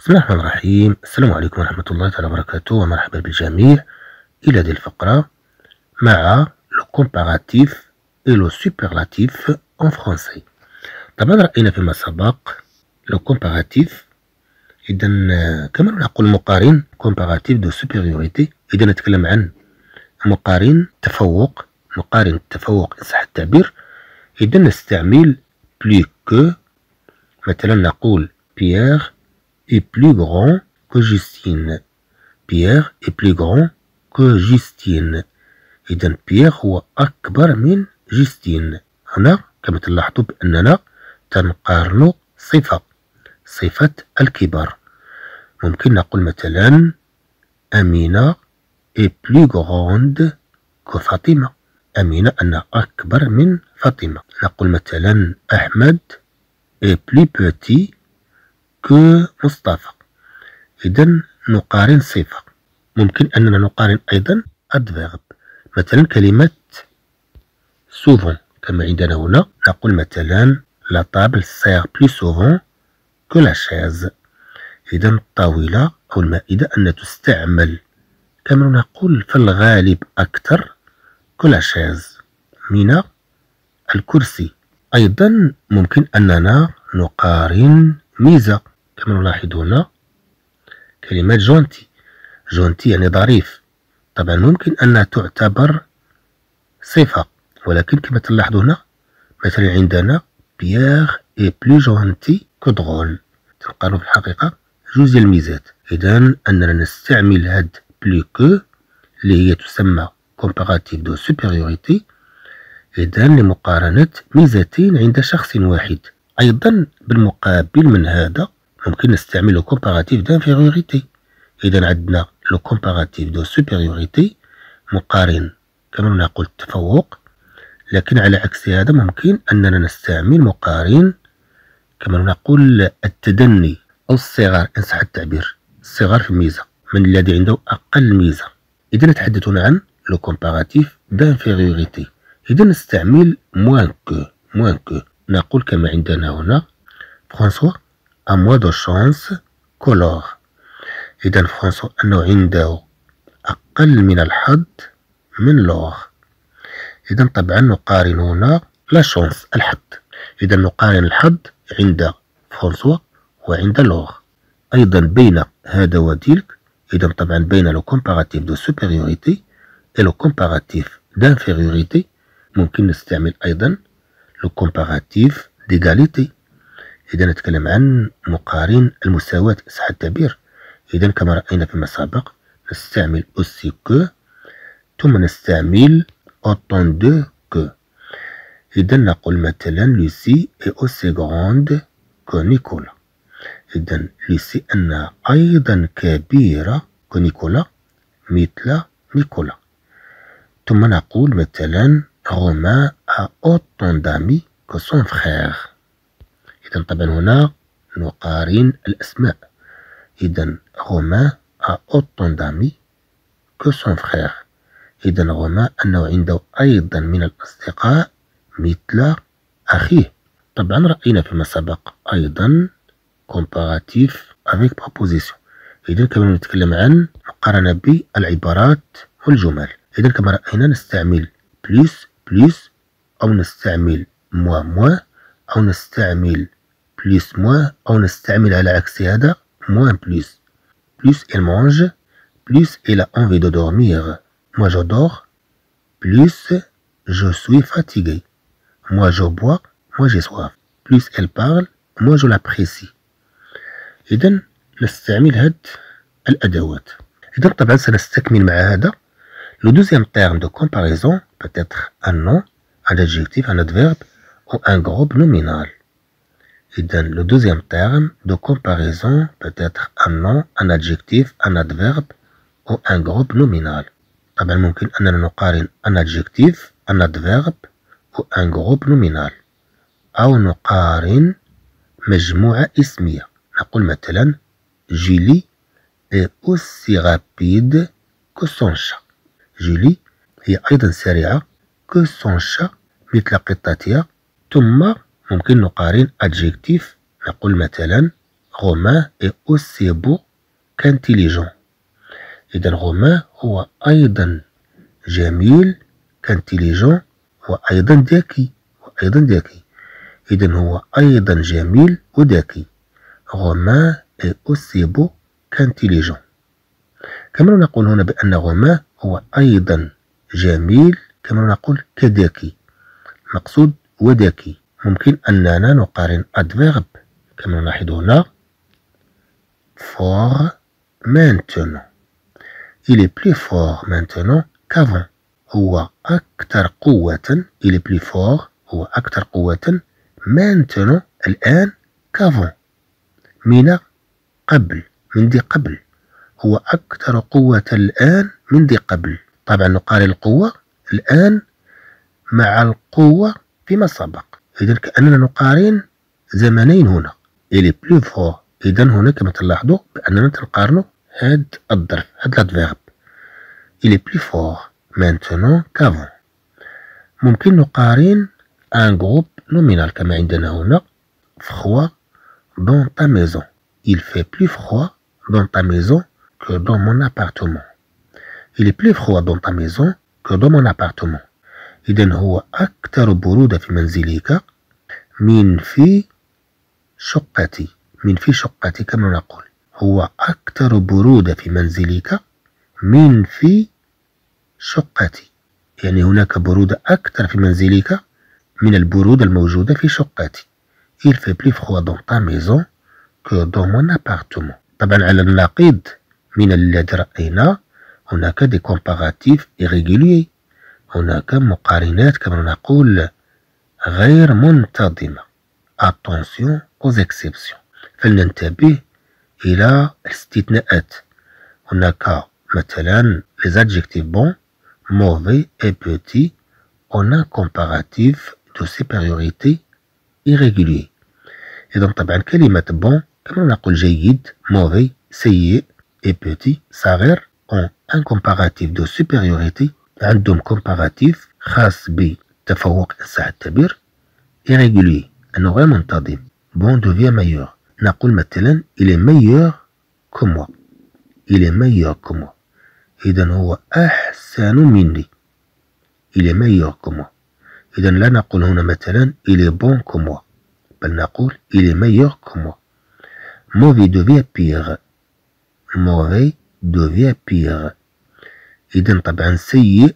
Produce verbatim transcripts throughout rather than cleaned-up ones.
بسم الله الرحمن الرحيم. السلام عليكم ورحمة الله تعالى وبركاته، ومرحبا بالجميع إلى هذه الفقرة مع لو كومباراتيف et le superlatif en français. طبعا رأينا فيما سبق لو كومباراتيف، إذا كما نقول مقارن كومباراتيف دو سوبيريوريتي، إذا نتكلم عن مقارن تفوق، مقارن التفوق إن صح التعبير. إذا نستعمل بلو كو، مثلا نقول بيير est plus grand que Justine. Pierre est plus grand que Justine. إذا بيير هو أكبر من جوستين. هنا كما تلاحظوا بأننا تنقارن صفة صفة الكبر. ممكن نقول مثلا أمينة est plus grande que فاطمة. أمينة أنها أكبر من فاطمة. نقول مثلا أحمد est plus petit كو مصطفى. إذا نقارن صفة. ممكن أننا نقارن أيضا adverb، مثلا كلمة souvent كما عندنا هنا، نقول مثلا la table sert plus souvent que la chaise. إذا الطاولة أو المائدة أن تستعمل كما نقول في الغالب أكثر que la chaise من الكرسي. أيضا ممكن أننا نقارن ميزة، كما نلاحظ هنا كلمة جونتي. جونتي يعني ظريف، طبعا ممكن أنها تعتبر صفة، ولكن كما تلاحظ هنا مثلا عندنا بيير اي بلو جونتي كو درول، تنقارن في الحقيقة جوج ديال الميزات. إذا أننا نستعمل هاد بلو كو اللي هي تسمى كومباراتيف دو سوبيريوريتي، إذا لمقارنة ميزتين عند شخص واحد. أيضا بالمقابل من هذا ممكن نستعمل لو كومباراتيف دانفيريوريتي. إذا عندنا لو كومباراتيف دو سوبيريوريتي مقارن كما نقول التفوق، لكن على عكس هذا ممكن أننا نستعمل مقارن كما نقول التدني أو الصغار إن صح التعبير، الصغار في الميزة من الذي عنده أقل ميزة. إذا نتحدث هنا عن لو كومباراتيف دانفيريوريتي. إذا نستعمل موان كو. موان كو نقول كما عندنا هنا فرانسوا a moins de chance que l'or. إذا فرانسوا أنه عنده أقل من الحظ من لور. إذا طبعا نقارن هنا لا شانس الحظ. إذا نقارن الحظ عند فرانسوا وعند لور. أيضا بين هذا وتلك، إذا طبعا بين لو كومباراتيف دو سوبيريوريتي et لو كومباراتيف دانفيريوريتي ممكن نستعمل أيضا لو كومباراتيف ديغاليتي. إذا نتكلم عن مقارن المساواة صح التعبير. إذا كما رأينا فيما سبق نستعمل aussi que، ثم نستعمل autant de que. إذا نقول مثلا لوسي est aussi grande que نيكولا. إذا لوسي أنها أيضا كبيرة كنيكولا، مثل نيكولا. ثم نقول مثلا رومان a autant d'amis que son frère. إذا طبعا هنا نقارن الأسماء. إذا رومان a autant d'amis que son frère. إذا رومان أنه عنده أيضا من الأصدقاء مثل أخيه. طبعا رأينا فيما سبق أيضا comparatif avec proposition. إذا كما نتكلم عن مقارنة بالعبارات والجمل. إذا كما رأينا نستعمل بلوس بلوس، أو نستعمل موا موا، أو نستعمل بلوس موا، أو نستعمل على عكس هذا موان بلوس. بلوس il mange، plus il a envie de dormir. Moi je dors، plus je suis fatigué. Moi je bois، moi j'ai soif. Plus elle parle، moi je l'apprécie. إذا نستعمل هاد الأدوات. إذا طبعا سنستكمل مع هذا. Le deuxième terme de comparaison peut être un nom, un adjectif, un adverbe ou un groupe nominal. إذا le deuxième terme de comparaison peut être un nom, un adjectif, un adverbe ou un groupe nominal. طبعا ممكن أننا نقارن un adjectif, un adverbe ou un groupe nominal، أو نقارن مجموعة اسمية. نقول مثلا جيلي est aussi rapide que son chat. جيلي هي أيضا سريعة que son chat مثل قطتها. ثم ممكن نقارن adjectif، نقول مثلا Romain est aussi beau qu'intelligent. إذا Romain هو أيضا جميل كintelligent وأيضا ذكي وأيضا ذكي. إذا هو أيضا جميل وذكي. Romain est aussi beau qu'intelligent. كما نقول هنا بأن Romain هو أيضا جميل كما نقول كذكي. مقصود وذكي. ممكن أننا نقارن adverb كما نلاحظ هنا fort maintenant. Il est plus fort maintenant qu'avant. هو أكثر قوة. Il est plus fort هو أكثر قوة maintenant الآن qu'avant من قبل من ذي قبل. هو أكثر قوة الآن من ذي قبل. طبعا نقارن القوة الآن مع القوة فيما سبق. إذا كأننا نقارن زمنين هنا. Il est plus fort. إذا هنا كما تلاحظوا بأننا نقارنوا هذا الظرف هذا الادفيرب. Il est plus fort maintenant qu'avant. ممكن نقارن un groupe nominal كما عندنا هنا froid dans ta maison. Il fait plus froid dans ta maison que dans mon appartement. Il est plus froid dans ta maison que dans mon appartement. إذا هو أكثر برودة في منزلك من في شقتي. من في شقتي كما نقول. هو أكثر برودة في منزلك من في شقتي. يعني هناك برودة أكثر في منزلك من البرودة الموجودة في شقتي. Il fait plus froid dans ta maison que dans mon appartement. طبعا على النقيض من الذي رأينا هناك des comparatifs irréguliers. هناك مقارنات كما نقول غير منتظمة. Attention aux exceptions. فلننتبه إلى الاستثناءات. هناك مثلا les adjectifs bons, mauvais et petits ont un comparatif de supériorité irrégulier. إذا طبعا كلمة bon كما نقول جيد mauvais سيء et petit صغير ont un comparatif de supériorité. عندهم comparatif خاص بتفوق إن صح التعبير irrégulier أنه غير منتظم. bon devient meilleur. نقول مثلا il est meilleur que moi. il est meilleur que moi. إذا هو أحسن مني. il est meilleur que moi. إذا لا نقول هنا مثلا il est bon que moi بل نقول il est meilleur que moi. mauvais devient pire. mauvais devient pire. إذا طبعا سيء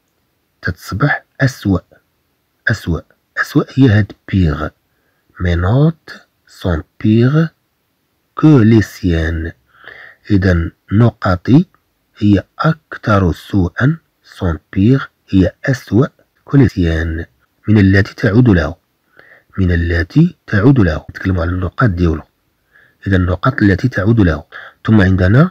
تتصبح أسوأ. أسوأ أسوأ هي هاد pire. mes notes sont pires que les siennes. إذا نقاطي هي أكثر سوءا sont pires هي أسوأ que les siennes من التي تعود له. من التي تعود له. نتكلم على النقاط ديالو. إذا النقاط التي تعود له. ثم عندنا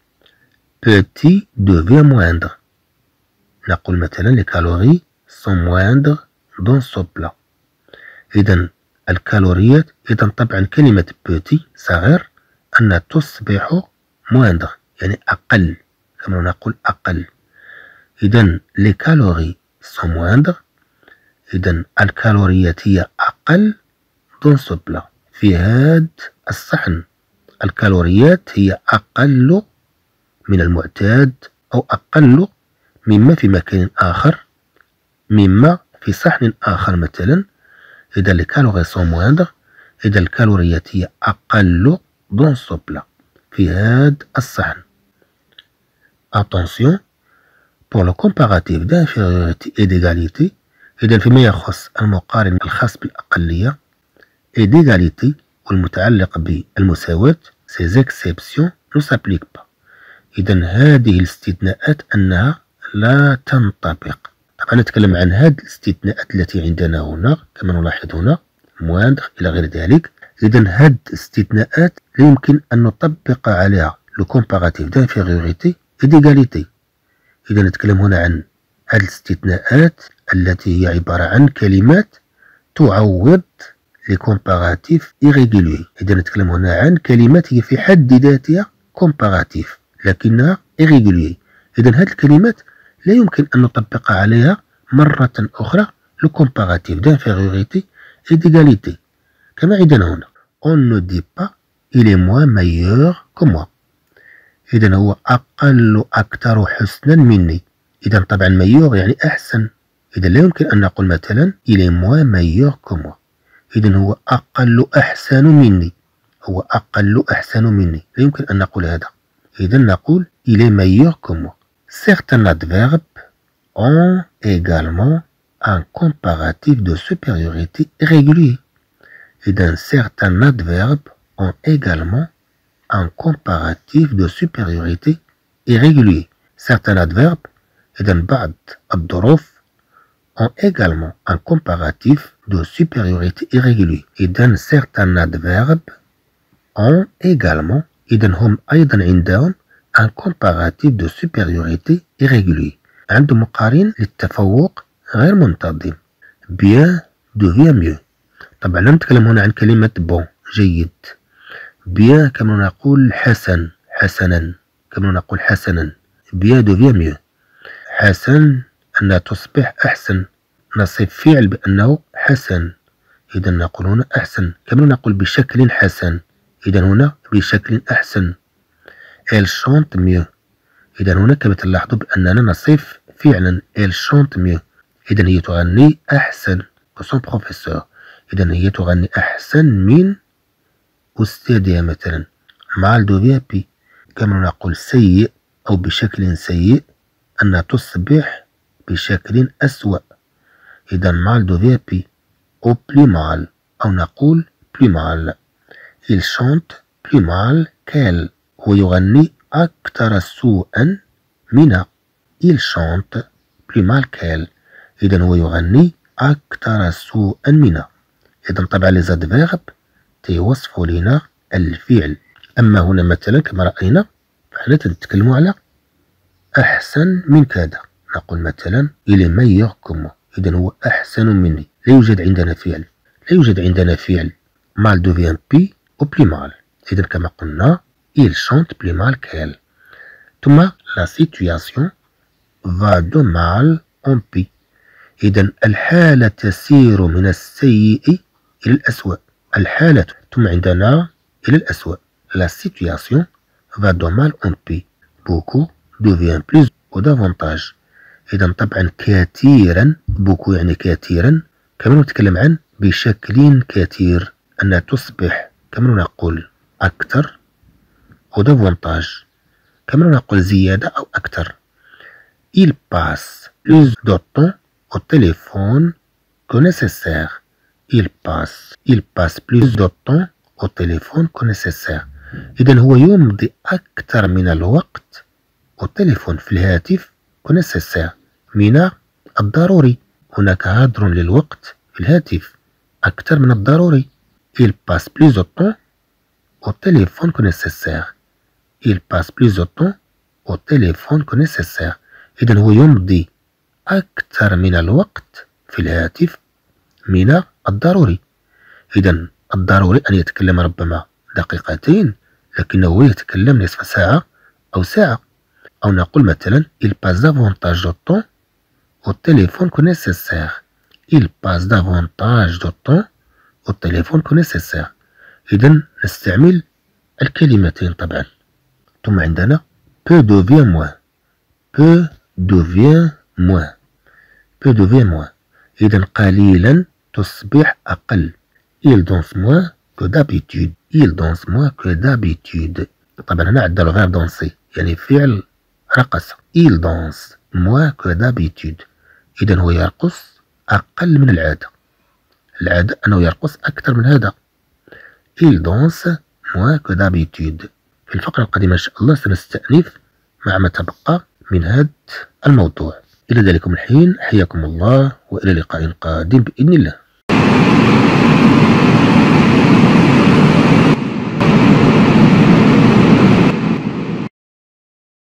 petit devient moindre. نقول مثلا les calories sont moindres dans ce plat. إذا الكالوريات إذا طبعا كلمة petit صغير أن تصبح moindre يعني أقل كما نقول أقل. إذا les calories sont moindres. إذا الكالوريات هي أقل dans ce plat في هذا الصحن. الكالوريات هي أقل من المعتاد أو أقل مما في مكان آخر مما في صحن آخر مثلا. إذا les calories sont moindres. إذا الكالوريات هي أقل dans ce plat في هذا الصحن. Attention pour le comparatif d'infériorité et d'égalité. إذا فيما يخص المقارن الخاص بالأقلية et d'égalité والمتعلق بالمساواة ces exceptions ne s'appliquent pas. إذا هذه الاستثناءات أنها لا تنطبق. طبعا نتكلم عن هذه الاستثناءات التي عندنا هنا كما نلاحظ هنا moindre إلى غير ذلك. إذا هذه الاستثناءات لا يمكن أن نطبق عليها le comparatif d'infériorité et d'égalité. إذا نتكلم هنا عن هذه الاستثناءات التي هي عبارة عن كلمات تعوض les comparatifs irréguliers. إذا نتكلم هنا عن كلمات هي في حد ذاتها comparatif لكنها irrégulier. إذا هذه الكلمات لا يمكن أن نطبق عليها مرة أخرى le comparatif d'infériorité et d'égalité كما عندنا هنا. on ne dit pas il est moins meilleur que moi. إذا هو أقل أكثر حسنا مني. إذا طبعا meilleur يعني أحسن. إذا لا يمكن أن نقول مثلا il est moins meilleur que moi. إذا هو أقل أحسن مني. هو أقل أحسن مني. لا يمكن أن نقول هذا. إذا نقول il est meilleur que moi. Certains adverbes ont également un comparatif de supériorité irrégulier. إذا certains adverbes ont également un comparatif de supériorité irrégulier. Certains adverbes إذا بعض الظروف ont également un comparatif de supériorité irrégulier. إذا certains adverbes ont également إذا هم أيضا عندهم un comparatif de supériorité irrégulier. عندهم مقارن للتفوق غير منتظم. bien devient mieux. طبعا لا نتكلم هنا عن كلمة bon جيد. bien كما نقول حسن حسنا كما نقول حسنا. bien devient mieux. حسن أنها تصبح أحسن. نصف فعل بأنه حسن. إذا نقول هنا أحسن كما نقول بشكل حسن. إذا هنا بشكل أحسن. elle chante mieux. إذا هنا كما تلاحظوا بأننا نصف فعلا elle chante mieux. إذا هي تغني أحسن que son professeur. إذا هي تغني أحسن من أستاذها مثلا. mal devient pire كما نقول سيء أو بشكل سيء أنها تصبح بشكل أسوأ. إذا mal devient pire au plus mal أو نقول plus mal. il chante plus mal qu'elle. هو يغني أكثر سوءا منها. il chante plus mal qu'elle. إذا هو يغني أكثر سوءا منها. إذا طبعا les adverbes تيوصفوا لنا الفعل. أما هنا مثلا كما رأينا فحنا تنتكلموا على أحسن من كذا. نقول مثلا il est meilleur que moi. إذا هو أحسن مني. لا يوجد عندنا فعل. لا يوجد عندنا فعل. mal devient pire au plus mal. إذا كما قلنا il chante plus mal qu'elle. ثم la situation va de mal en pire. إذا الحالة تسير من السيء إلى الأسوأ. الحالة ثم عندنا إلى الأسوأ. la situation va de mal en pire. beaucoup devient plus ou davantage. إذا طبعا كثيرا beaucoup يعني كثيرا كما نتكلم عن بشكل كثير أنها تصبح كما نقول أكثر أو davantage كما نقول زيادة أو أكثر. il passe plus de temps au téléphone que nécessaire. il passe il passe plus de temps au téléphone que nécessaire. إذا هو يمضي أكثر من الوقت au téléphone في الهاتف que nécessaire من الضروري. هناك هدر للوقت في الهاتف أكثر من الضروري. il passe plus de temps au téléphone que nécessaire. il passe plus de temps au téléphone que nécessaire. إذا هو يمضي أكثر من الوقت في الهاتف من الضروري. إذا الضروري أن يتكلم ربما دقيقتين لكنه يتكلم نصف ساعة أو ساعة. أو نقول مثلا il passe davantage de temps au téléphone que nécessaire. il passe davantage de temps au téléphone que nécessaire. إذا نستعمل الكلمتين طبعا. ثم عندنا peu devient moins. peu devient moins. peu devient moins. إذا قليلا تصبح أقل. il danse moins que d'habitude. il danse moins que d'habitude. طبعا هنا عندنا الفيرب danser يعني فعل رقص. il danse moins que d'habitude. إذا هو يرقص أقل من العادة. العادة أنه يرقص أكثر من هذا. il danse moins que d'habitude. في الفقرة القادمة إن شاء الله سنستأنف مع ما تبقى من هذا الموضوع. إلى ذلكم الحين حياكم الله وإلى لقاء قادم بإذن الله.